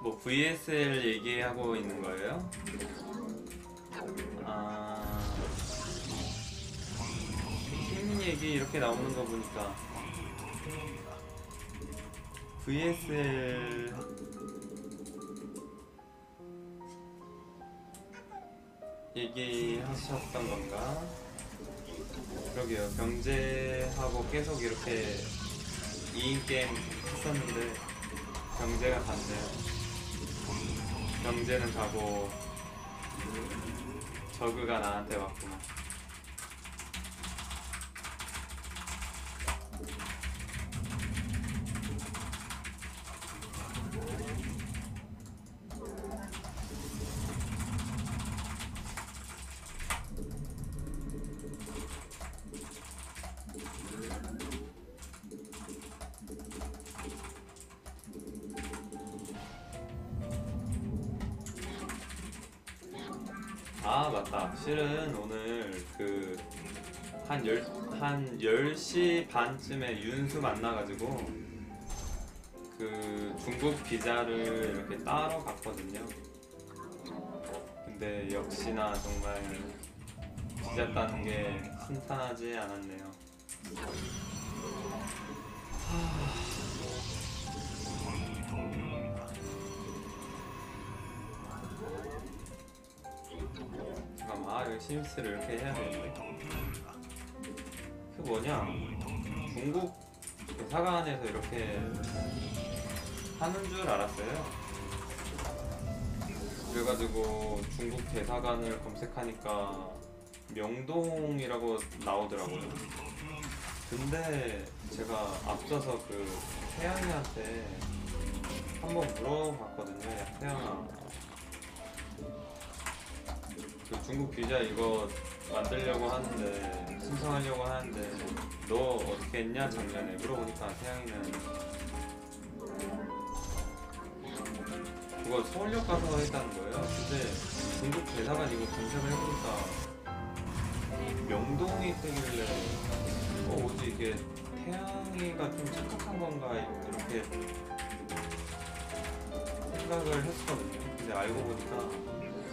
뭐 VSL 얘기하고 있는 거예요? 팀 얘기 이렇게 나오는 거 보니까 VSL 얘기하셨던 건가? 그러게요. 경제하고 계속 이렇게 2인 게임 했었는데 경제가 갔네요. 경제는 가고 저그가 나한테 왔구나. 아 맞다. 실은 오늘 한 10시 반쯤에 윤수 만나가지고 중국 비자를 이렇게 따러 갔거든요. 근데 역시나 정말 비자 따는 게 순탄하지 않았네요. 잠깐만, 여기 심스를 이렇게 해야 되는데. 그 뭐냐, 중국 대사관에서 이렇게 하는 줄 알았어요. 그래가지고 중국 대사관을 검색하니까 명동이라고 나오더라고요. 근데 제가 앞서서 태양이한테 한번 물어봤거든요. 야 태양아, 중국 비자 이거 만들려고 하는데, 신청하려고 하는데 너 어떻게 했냐 작년에 물어보니까 태양이는 그거 서울역 가서 했다는 거예요. 근데 중국 대사관 이거 검색을 해보니까 명동이 뜨길래 뭐지 이게 태양이가 좀 착각한 건가 이렇게 생각을 했었거든요. 근데 알고 보니까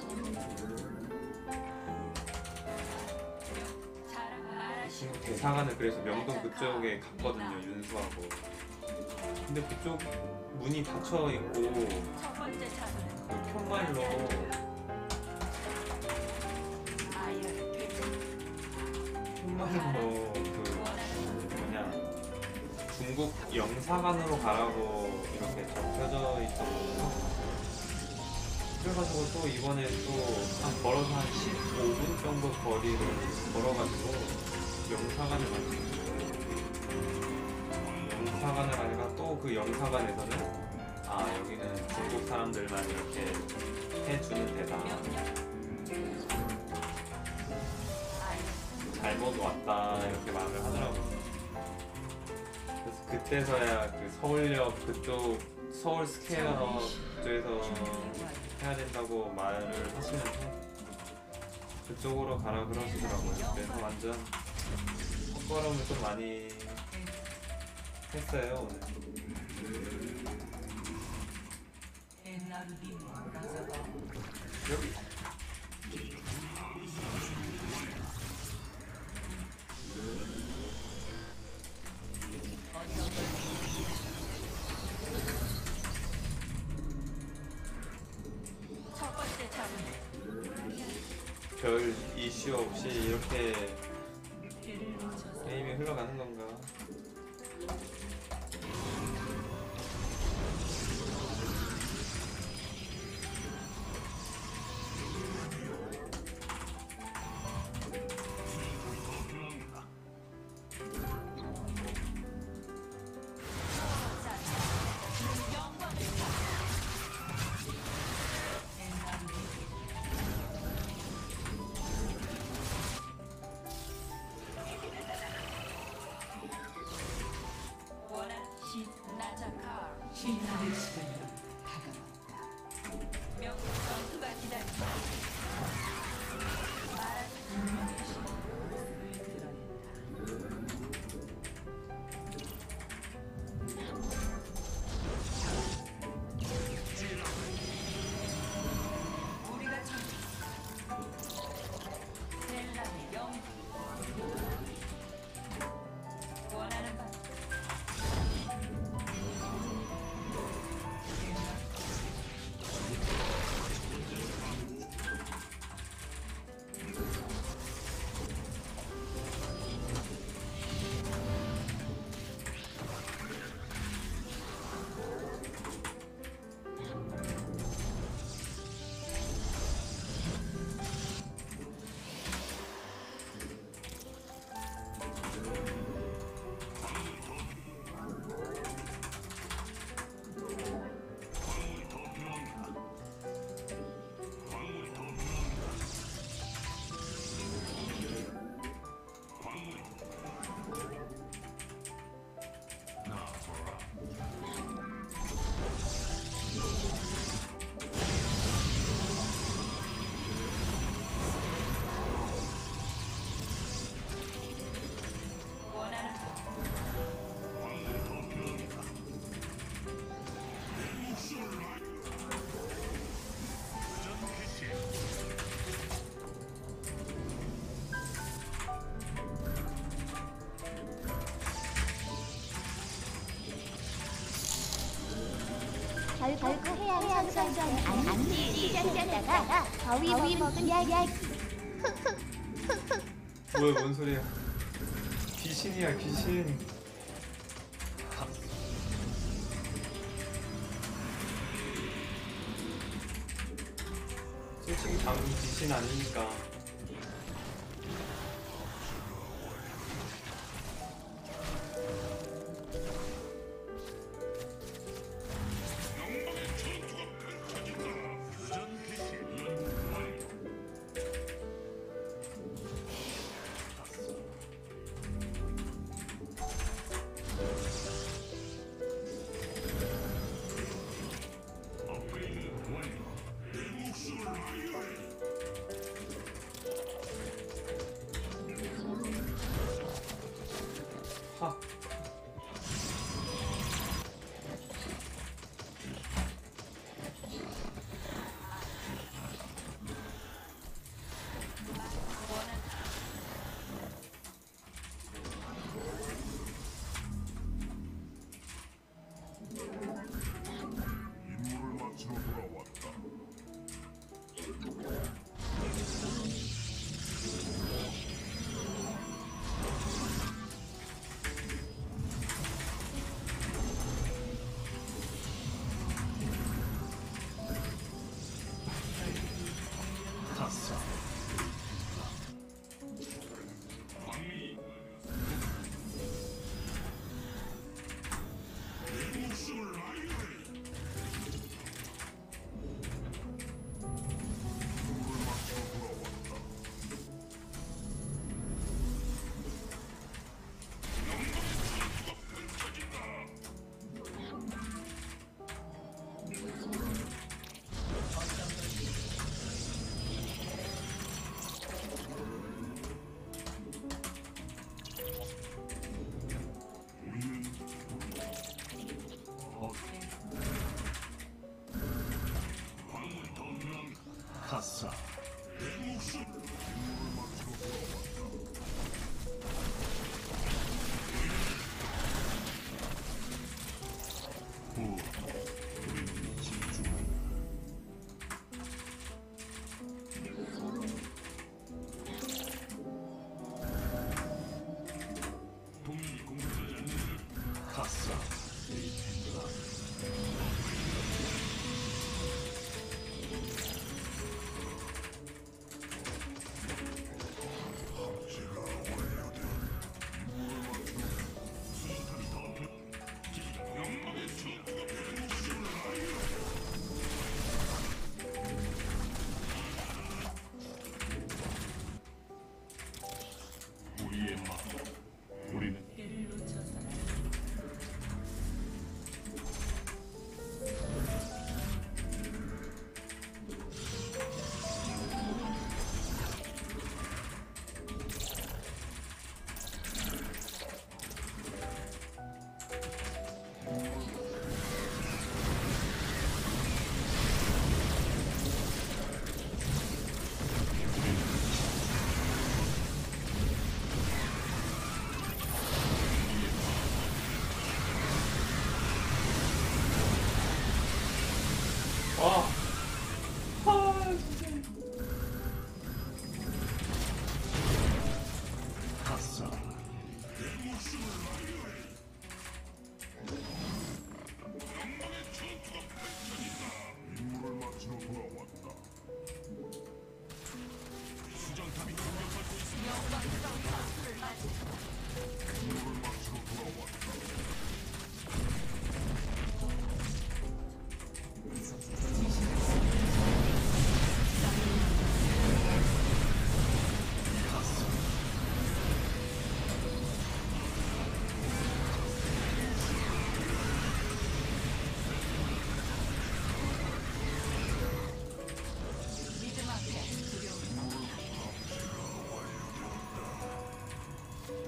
중국 대사관을 그래서 명동 그쪽에 갔거든요, 윤수하고. 근데 그쪽 문이 닫혀 있고 편말로 중국 영사관으로 가라고 이렇게 적혀져 있었거든요. 그래가지고 또 이번에 한 걸어서 한 15분 정도 거리를 걸어가지고 영사관을 갔어요. 영사관을 가니까 또 그 영사관에서는 여기는 중국 사람들만 이렇게 해주는 데다, 잘못 왔다 이렇게 말을 하더라고요. 그래서 그때서야 서울역 그쪽 서울 스퀘어 쪽에서 해야 된다고 말을 하시면서 그쪽으로 가라 그러시더라고요. 그래서 완전 헛걸음을 좀 많이 했어요 오늘. 여기 별 이슈 없이 이렇게 게임이 흘러가는 건가? 결국 해양 선수한테 안지 짱짱다가 더위 먹은 이야기. 뭐야, 뭔 소리야? 귀신이야, 귀신. 솔직히 방금 귀신 아니니까. 하. 임무를 마치러 돌아왔다. 가사. 왕이 내 목숨을 아이래. 임무를 마치러 돌아왔다. 우리는 광물 더 필요한 가사. 내 목숨. 임무를 마치러 돌아왔다. 오, 우리는 집중한다. 동맹이 공격하지 않는 가사. 합체가 완료되었다. 임무를 마치러 수류탄이 더 필요. 영광의 전투가 내 목숨을 아이래. 우리의 막 우리는 와. 아, 진짜. 가사. 내 목숨을 아이래. 영광의 전투가 펼쳐진다. 임무를 마치러 돌아왔다. 수정탑이 공격받고 있습니다. 임무를 마치러 돌아왔다. 가사.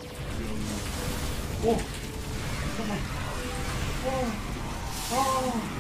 오. 잠깐만. 와. 아.